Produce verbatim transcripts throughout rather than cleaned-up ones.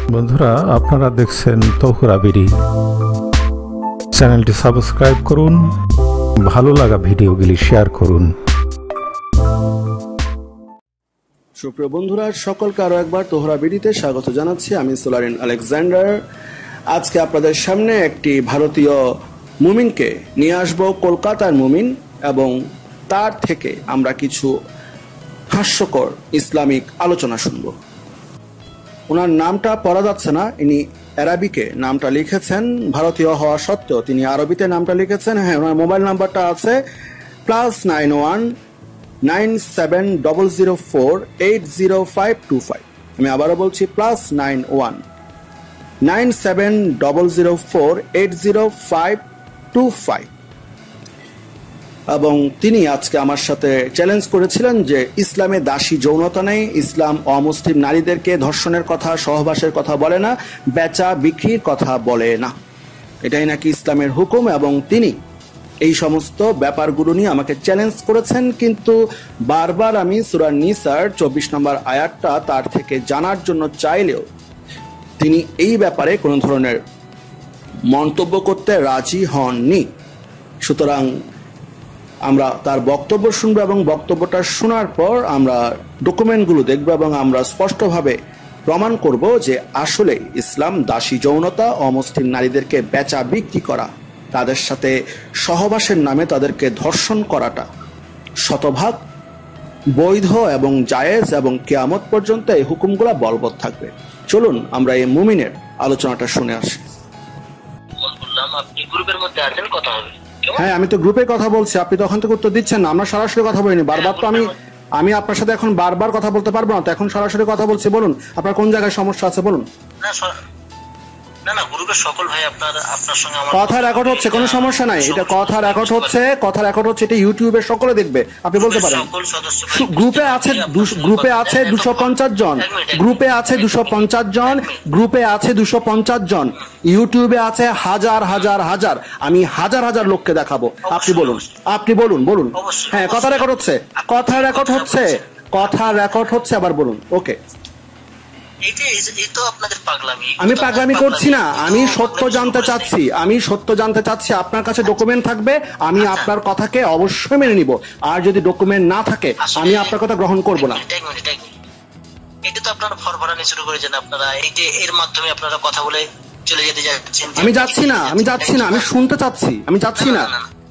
বন্ধুরা, আপনারা দেখছেন তহুরা বিডি। চ্যানেলটি সাবস্ক্রাইব করুন, ভালো লাগা ভিডিওগুলি শেয়ার করুন। সুপ্রিয় বন্ধুরা, সকলকে আরো একবার তহুরা বিডিতে স্বাগত জানাচ্ছি। আমি সোলারিন আলেকজান্ডার। আজকে আপনাদের সামনে একটি ভারতীয় মুমিনকে নিয়ে আসব, কলকাতার মুমিন, এবং তার থেকে আমরা কিছু হাস্যকর ইসলামিক আলোচনা শুনব। ওনার নামটা পড়া যাচ্ছে না, ইনি আরবিকে নামটা লিখেছেন। ভারতীয় হওয়া সত্ত্বেও তিনি আরবিতে নামটা লিখেছেন। হ্যাঁ, ওনার মোবাইল নাম্বারটা আছে plus nine one nine seven double zero four eight zero five two five. আমি আবারও বলছি plus nine one nine seven double zero four eight zero five two five. এবং তিনি আজকে আমার সাথে চ্যালেঞ্জ করেছিলেন যে ইসলামে দাসী যৌনতা নেই, ইসলাম অমুসলিম নারীদেরকে ধর্ষণের কথা, সহবাসের কথা বলে না, বেচা বিক্রির কথা বলে না, এটাই নাকি ইসলামের হুকুম। এবং তিনি এই সমস্ত ব্যাপারগুলো নিয়ে আমাকে চ্যালেঞ্জ করেছেন, কিন্তু বারবার আমি সূরা নিসার চব্বিশ নম্বর আয়াতটা তার থেকে জানার জন্য চাইলেও তিনি এই ব্যাপারে কোনো ধরনের মন্তব্য করতে রাজি হননি। সুতরাং আমরা তার বক্তব্য শুনবো এবং বক্তব্যটা শোনার পর আমরা ডকুমেন্টগুলো দেখব এবং আমরা স্পষ্টভাবে প্রমাণ করব যে আসলে ইসলাম দাসী যৌনতা, অমুসলিম নারীদেরকে বেচা বিক্রি করা, তাদের সাথে সহবাসের নামে তাদেরকে ধর্ষণ করাটা শতভাগ বৈধ এবং জায়েজ, এবং কিয়ামত পর্যন্ত এই হুকুমগুলো বলবৎ থাকবে। চলুন আমরা এই মুমিনের আলোচনাটা শুনে আসি। আপনি গ্রুপের মধ্যে আছেন, কথা হবে। হ্যাঁ, আমি তো গ্রুপে কথা বলছি, আপনি তো ওখান থেকে উত্তর দিচ্ছেন না। আমরা সরাসরি কথা বলিনি, বারবার তো আমি আমি আপনার সাথে এখন বারবার কথা বলতে পারবো না, তো এখন সরাসরি কথা বলছি। বলুন আপনার কোন জায়গায় সমস্যা আছে বলুন। না না, গ্রুপের সকল ভাই আপনার আপনার সঙ্গে আমার কথা রেকর্ড হচ্ছে, কোনো সমস্যা নাই। এটা কথা রেকর্ড হচ্ছে, কথা রেকর্ড হচ্ছে, এটা ইউটিউবে সকলে দেখবে, আপনি বলতে পারেন। গ্রুপে আছে গ্রুপে আছে দুশো পঞ্চাশ জন, গ্রুপে আছে দুশো পঞ্চাশ জন, গ্রুপে আছে দুশো পঞ্চাশ জন, ইউটিউবে আছে হাজার হাজার হাজার। আমি হাজার হাজার লোককে দেখাবো। আপনি বলুন, আপনি বলুন বলুন। হ্যাঁ, কথা রেকর্ড হচ্ছে, কথা রেকর্ড হচ্ছে, কথা রেকর্ড হচ্ছে, আবার বলুন। ওকে, আমি পাগলামি করছি না, আমি সত্য জানতে চাচ্ছি, আমি সত্য জানতে চাচ্ছি। আপনার কাছে ডকুমেন্ট থাকবে, আমি আপনার কথাকে অবশ্যই মেনে নিব, আর যদি ডকুমেন্ট না থাকে আমি আপনার কথা গ্রহণ করব না। এটা তো আপনারা ফরফরানি শুরু করেছেন, আপনারা এই যে এর মাধ্যমে আপনারা কথা বলে চলে যেতে যাচ্ছেন। আমি যাচ্ছি না, আমি যাচ্ছি না, আমি শুনতে চাচ্ছি, আমি যাচ্ছি না।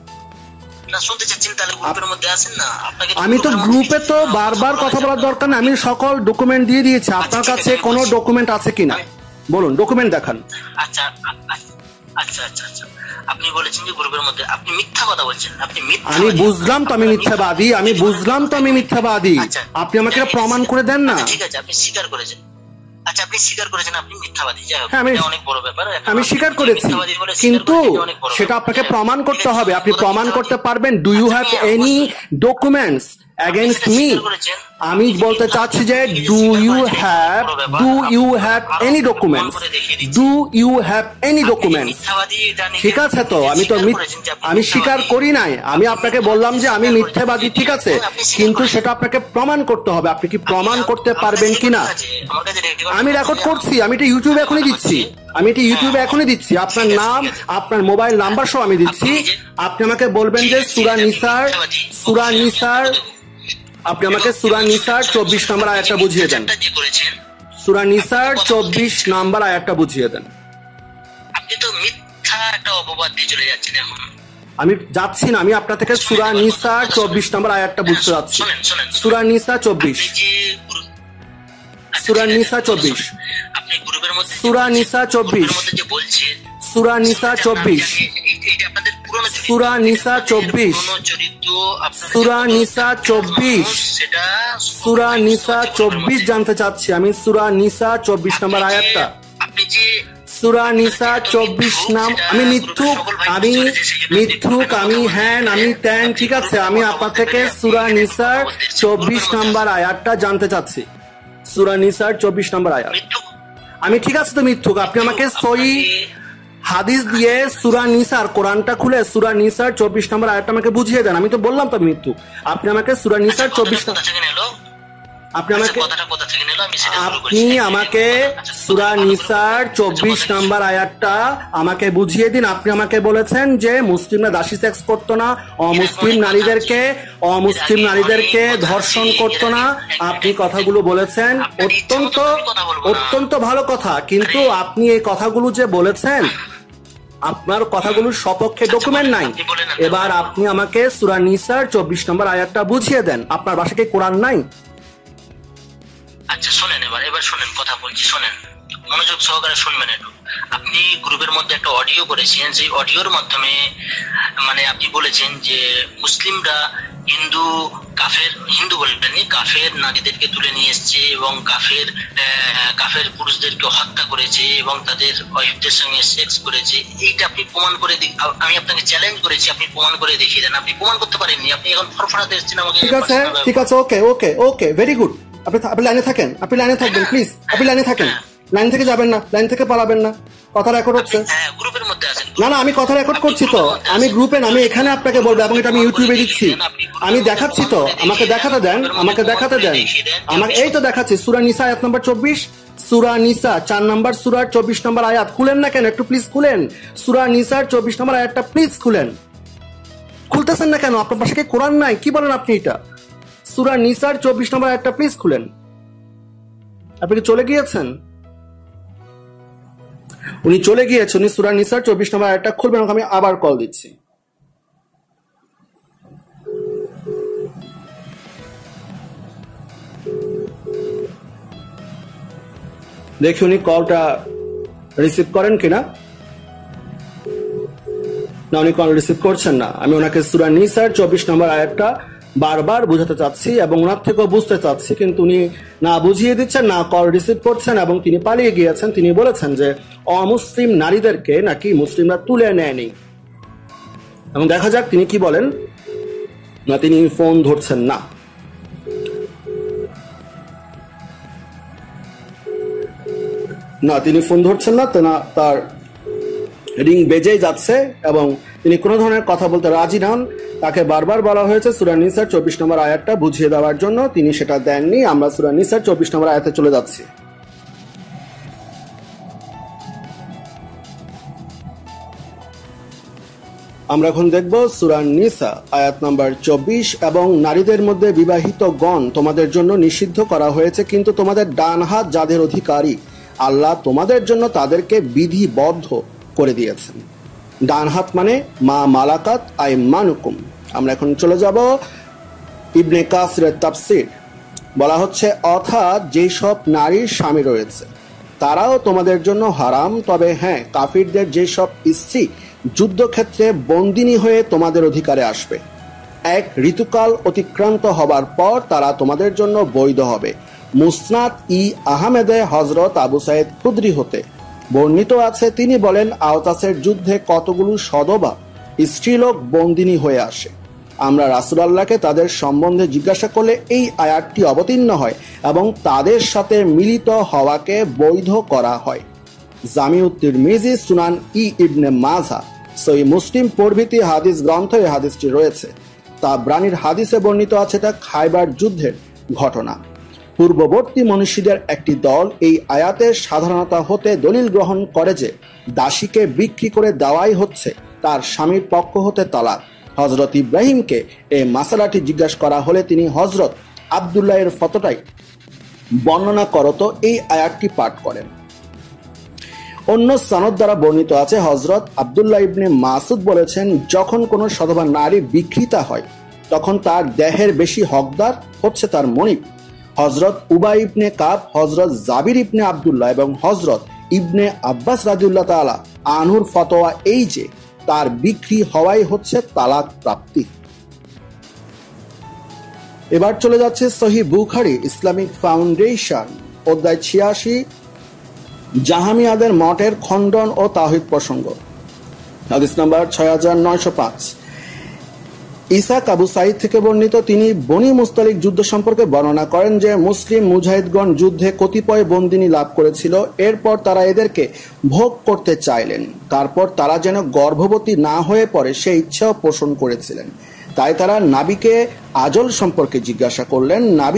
আমি তো গ্রুপে তো বারবার কথা বলার দরকার না, আমি সকল ডকুমেন্ট দিয়ে দিয়েছি। আপনার কাছে কোনো ডকুমেন্ট আছে কিনা বলুন, ডকুমেন্ট দেখান। আচ্ছা আচ্ছা আচ্ছা আচ্ছা, আপনি বলেছেন যে গ্রুপের মধ্যে আপনি মিথ্যা কথা বলছেন। আপনি মিথ্যা, আমি বুঝলাম তো আমি মিথ্যাবাদী, আমি বুঝলাম তো আমি মিথ্যাবাদী। আপনি আমাকে প্রমাণ করে দেন না। ঠিক আছে, আপনি স্বীকার করেছেন। আচ্ছা, আপনি স্বীকার করেছেন আপনি মিথ্যাবাদী। যাই হোক, এটা অনেক বড় ব্যাপার। আমি স্বীকার করেছি, কিন্তু সেটা আপনাকে প্রমাণ করতে হবে। আপনি প্রমাণ করতে পারবেন? Do you have any documents against me? আমি বলতে চাচ্ছি যে do you have do you have any documents? Do you have any documents? ঠিক আছে, তো আমি তো আমি স্বীকার করি নাই। আমি আপনাকে বললাম যে আমি মিথ্যাবাদী, ঠিক আছে, কিন্তু সেটা আপনাকে প্রমাণ করতে হবে। আপনি কি প্রমাণ করতে পারবেন কিনা? আমি রেকর্ড করছি, আমি এটা ইউটিউবে এখনই দিচ্ছি, আমি এটা ইউটিউবে এখনই দিচ্ছি। আপনার নাম, আপনার মোবাইল নাম্বার সহ আমি দিচ্ছি। আপনি আমাকে বলবেন যে সূরা নিসার সূরা নিসার আপনি আমাকে সূরা নিসার চব্বিশ নম্বর আয়াতটা বুঝিয়ে দেন। সূরা নিসার চব্বিশ নম্বর আয়াতটা বুঝিয়ে দেন। আপনি তো মিথ্যা একটা অপবাদ দিয়ে চলে যাচ্ছেন এখন। আমি যাচ্ছি না, আমি আপনার থেকে সূরা নিসার চব্বিশ নম্বর আয়াতটা বুঝতে যাচ্ছি। সূরা নিসা চব্বিশ, সূরা নিসা চব্বিশ, আপনি গ্রুপের মধ্যে সূরা নিসা চব্বিশ, সূরা নিসা চব্বিশ, সূরা নিসা চব্বিশ, সূরা নিসা চব্বিশ, সূরা নিসা চব্বিশ জানতে চাচ্ছি আমি। সূরা নিসা চব্বিশ নম্বর আয়াতটা, সূরা নিসা চব্বিশ নাম। আমি মিথ্যুক, আমি মিথ্যুক, আমি হ্যান, আমি ত্যান, ঠিক আছে। আমি আপনার থেকে সূরা নিসার চব্বিশ নম্বর আয়াতটা জানতে চাচ্ছি। সূরা নিসার চব্বিশ নম্বর আয়াত। আমি ঠিক আছে তো মিথ্যুক, আপনি আমাকে সহিহ হাদিস দিয়ে সূরা নিসার, কোরআনটা খুলে সূরা নিসার চব্বিশ নম্বর আয়াতটা আমাকে বুঝিয়ে দেন। আমি তো বললাম তো মিথ্যুক, আপনি আমাকে সূরা নিসার চব্বিশ নম্বর আপনি আমাকে কথাটা কোথা থেকে নিল আমি সেটা আপনি আমাকে সূরা নিসার চব্বিশ নাম্বার আয়াতটা আমাকে বুঝিয়ে দিন। আপনি আমাকে বলেছেন যে মুসলিমরা দাসী সেক্স করতো না, অমুসলিম নারীদেরকে অমুসলিম নারীদেরকে ধর্ষণ করতো না। আপনি কথাগুলো বলেছেন, অত্যন্ত অত্যন্ত ভালো কথা, কিন্তু আপনি এই কথাগুলো যে বলেছেন আপনার কথাগুলোর সপক্ষে ডকুমেন্ট নাই। এবার আপনি আমাকে সূরা নিসার চব্বিশ নম্বর আয়াতটা বুঝিয়ে দেন। আপনার বাসায় কি কোরআন নাই? আচ্ছা শোনেন, এবার এবার শোনেন, কথা বলছি শোনেন, মনোযোগ সহকারে শুনবেন একটু। আপনি গ্রুপের মধ্যে একটা অডিও করেছেন, সেই অডিওর মাধ্যমে মানে আপনি বলেছেন যে মুসলিমরা হিন্দু কাফের, হিন্দু বলবেননি, কাফের নারীদেরকে তুলে নিয়ে এসছে এবং কাফের কাফের পুরুষদেরকে হত্যা করেছে এবং তাদের ওয়াইফদের সঙ্গে সেক্স করেছে। এইটা আপনি প্রমাণ করে, আমি আপনাকে চ্যালেঞ্জ করেছি, আপনি প্রমাণ করে দেখিয়ে দেন। আপনি প্রমাণ করতে পারেননি, আপনি এখন ফরফরা দিচ্ছেন আমাকে। ঠিক আছে ঠিক আছে, ওকে ওকে ওকে, ভেরি গুড। আপনি আপনি লাইনে থাকেন, আপনি লাইনে থাকবেন প্লিজ, আপনি লাইনে থাকেন, লাইন থেকে যাবেন না, লাইন থেকে পালাবেন না। কথা রেকর্ড হচ্ছে। গ্রুপের মধ্যে আছেন? না না, আমি কথা রেকর্ড করছি তো, আমি গ্রুপে না, আমি এখানে আপনাকে বলবো এবং এটা আমি ইউটিউবে দিচ্ছি, আমি দেখাচ্ছি তো, আমাকে দেখাতে দেন, আমাকে দেখাতে দেন, আমাকে এই তো দেখাচ্ছি। সূরা নিসা আয়াত নাম্বার চব্বিশ, সূরা নিসা চার নাম্বার সূরার চব্বিশ নম্বর আয়াত। খুলেন না কেন? একটু প্লিজ খুলেন, সূরা নিসার চব্বিশ নম্বর আয়াতটা প্লিজ খুলেন। খুলতেছেন না কেন? আপনার পাশে কি কোরআন নাই? কি বলেন আপনি? এটা সূরা নিসার চব্বিশ নম্বর আয়াতটা প্লিজ খুলেন। আপনি কি চলে গিয়েছেন? উনি চলে গিয়েছেন, উনি সূরা নিসার চব্বিশ নম্বর আয়াতটা খুলবেন, আমি আবার কল দিচ্ছি। দেখি উনি কলটা রিসিভ করেন কিনা। না, উনি কল রিসিভ করছেন না। আমি ওনাকে সূরা নিসার চব্বিশ নম্বর আয়াতটা বারবার বুঝাতে চাচ্ছি এবং ওনার থেকেও বুঝতে চাচ্ছি, কিন্তু উনি না বুঝিয়ে দিচ্ছেন, না কল রিসিভ করছেন এবং তিনি পালিয়ে গিয়েছেন। তিনি বলেছেন যে অমুসলিম নারীদেরকে নাকি মুসলিমরা তুলে নেয়নি, এবং দেখা যাক তিনি কি বলেন। না, তিনি ফোন ধরছেন না। না, তিনি ফোন ধরছেন না, তার রিং বেজেই যাচ্ছে এবং তিনি কোনো ধরনের কথা বলতে রাজি নন। তাকে বারবার বলা হয়েছে সূরা নিসার চব্বিশ নম্বর আয়াতটা বুঝিয়ে দেওয়ার জন্য, তিনি সেটা দেননি। আমরা সূরা নিসার চব্বিশ নম্বর আয়াতে চলে যাচ্ছি। আমরা এখন দেখব সূরা নিসা আয়াত নাম্বার চব্বিশ। এবং নারীদের মধ্যে বিবাহিত গণ তোমাদের জন্য নিষিদ্ধ করা হয়েছে, কিন্তু তোমাদের ডান হাত যাদের অধিকারী আল্লাহ তোমাদের জন্য তাদেরকে বিধিবদ্ধ করে দিয়েছেন। ডান হাত মানে মা মালাকাত আইমানুকুম। আমরা এখন চলে যাব ইবনে কাসিরের তাফসীর। বলা হচ্ছে অর্থাৎ যেসব নারীর স্বামী রয়েছে তারাও তোমাদের জন্য হারাম, তবে হ্যাঁ কাফিরদের যেসব স্ত্রী যুদ্ধক্ষেত্রে বন্দিনী হয়ে তোমাদের অধিকারে আসবে, এক ঋতুকাল অতিক্রান্ত হবার পর তারা তোমাদের জন্য বৈধ হবে। মুসনাদ ই আহমেদে হজরত আবু সাইদ খুদরি হতে বর্ণিত আছে, তিনি বলেন আওতাসের যুদ্ধে কতগুলো সদবা স্ত্রীলোক বন্দিনী হয়ে আসে। আমরা রাসূলুল্লাহকে তাদের সম্বন্ধে জিজ্ঞাসা করলে এই আয়াতটি অবতীর্ণ হয় এবং তাদের সাথে মিলিত হওয়াকে বৈধ করা হয়। জামিউত তিরমিজি, সুনান ই ইবনে মাজাহ, সহিহ মুসলিম প্রভৃতি হাদিস গ্রন্থে এই হাদিসটি রয়েছে। তাবরানীর হাদিসে বর্ণিত আছে এটা খায়বার যুদ্ধের ঘটনা। পূর্ববর্তী মনীষীদের একটি দল এই আয়াতের সাধারণতা হতে দলিল গ্রহণ করে যে দাসীকে বিক্রি করে দেওয়াই হচ্ছে তার স্বামীর পক্ষ হতে তালাক। হজরত ইব্রাহিমকে এই মাসালাটি জিজ্ঞাসা করা হলে তিনি হজরত আব্দুল্লাহ এর ফতোটাই বর্ণনা করত এই আয়াতটি পাঠ করেন। অন্য সনদ দ্বারা বর্ণিত আছে হজরত আব্দুল্লাহ ইবনে মাসুদ বলেছেন, যখন কোনো সধবা নারী বিক্রিতা হয় তখন তার দেহের বেশি হকদার হচ্ছে তার মনিব। হজরত উবাই ইবনে কাব, হজরত জাবির ইবনে আব্দুল্লাহ এবং হজরত ইবনে আব্বাস রাদিয়াল্লাহু তাআলা আনহুর ফতোয়া এই যে তার বিক্রি হওয়াই হচ্ছে তালাক প্রাপ্তি। এবার চলে যাচ্ছে সহিহ বুখারী ইসলামিক ফাউন্ডেশন, অধ্যায় ছিয়াশি, জাহামিয়াদের মঠের খণ্ডন ও তাওহীদ প্রসঙ্গ, হাদিস নাম্বার ছয় হাজার নয়শো পাঁচ। ইসাক আবু সাইদ থেকে বর্ণিত, তিনি বনি মুস্তালিক যুদ্ধ সম্পর্কে বর্ণনা করেন যে মুসলিম মুজাহিদগণ যুদ্ধে কতিপয় বন্দিনী লাভ করেছিল, এরপর তারা এদেরকে ভোগ করতে চাইলেন, তারপর তারা যেন গর্ভবতী না হয়ে পড়ে সে ইচ্ছাও পোষণ করেছিলেন। তাই তারা নাবিকে আজল সম্পর্কে জিজ্ঞাসা করলেন। নাবি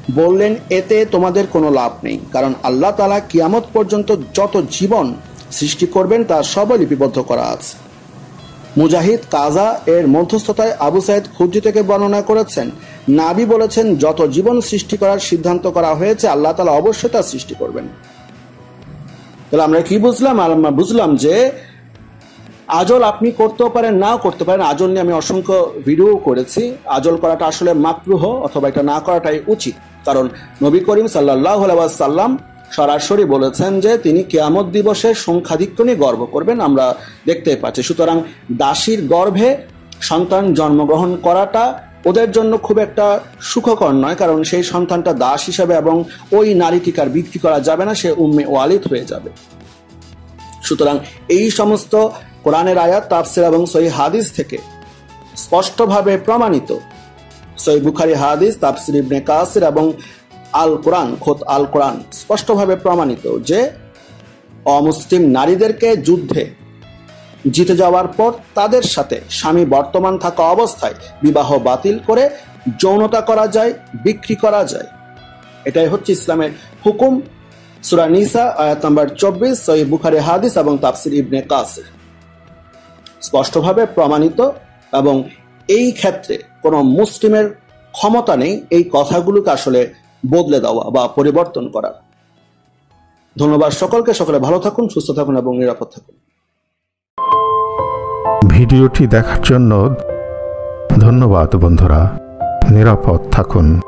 বললেন, এতে তোমাদের কোনো লাভ নেই, কারণ আল্লাহ তাআলা কিয়ামত পর্যন্ত যত জীবন সৃষ্টি করবেন তার সবই লিপিবদ্ধ করা আছে। মুজাহিদ কাজা এর মধ্যস্থতায় আবু সাইদ খুদ্রি থেকে বর্ণনা করেছেন, নাবী বলেছেন, যত জীবন সৃষ্টি করার সিদ্ধান্ত করা হয়েছে আল্লাহ তাআলা অবশ্যই তা সৃষ্টি করবেন। তাহলে আমরা কি বুঝলাম? আমরা বুঝলাম যে আজল আপনি করতেও পারেন, নাও করতে পারেন। আজল নিয়ে আমি অসংখ্য ভিডিও করেছি। আজল করাটা আসলে মাকরুহ, অথবা এটা না করাটাই উচিত, কারণ নবী করিম সাল্লাল্লাহু আলাইহি ওয়াসাল্লাম সরাসরি বলেছেন যে তিনি কিয়ামত দিবসের সংখ্যাধিক্য নিয়ে গর্ব করবেন, আমরা দেখতে পাচ্ছি। সুতরাং দাসীর গর্ভে সন্তান জন্মগ্রহণ করাটা ওদের জন্য খুব একটা সুখকর নয়, কারণ সেই সন্তানটা দাস হিসাবে এবং ওই নারীটিকে আর বিক্রি করা যাবে না, সে উম্মে ওয়ালিদ হয়ে যাবে। সুতরাং এই সমস্ত কোরআনের আয়াত, তাফসীর এবং সহিহ হাদিস থেকে স্পষ্টভাবে প্রমাণিত, সহিহ বুখারী হাদিস, তাফসীর ইবনে কাসির এবং আল কোরআন, খোদ আল কোরআন স্পষ্টভাবে প্রমাণিত যে অমুসলিম নারীদেরকে যুদ্ধে জিতে যাওয়ার পর তাদের সাথে স্বামী বর্তমান থাকা অবস্থায় বিবাহ বাতিল করে যৌনতা করা যায়, বিক্রি করা যায়। এটাই হচ্ছে ইসলামের হুকুম। সূরা নিসা আয়াত নাম্বার চব্বিশ, সহিহ বুখারী হাদিস এবং তাফসীর ইবনে কাসির স্পষ্টভাবে প্রমাণিত, এবং এই ক্ষেত্রে কোনো মুসলিমের ক্ষমতা নেই এই কথাগুলোকে আসলে বদলে দেওয়া বা পরিবর্তন করার। ধন্যবাদ সকলকে। সকলে ভালো থাকুন, সুস্থ থাকুন এবং নিরাপদ থাকুন। ভিডিওটি দেখার জন্য ধন্যবাদ বন্ধুরা। নিরাপদ থাকুন।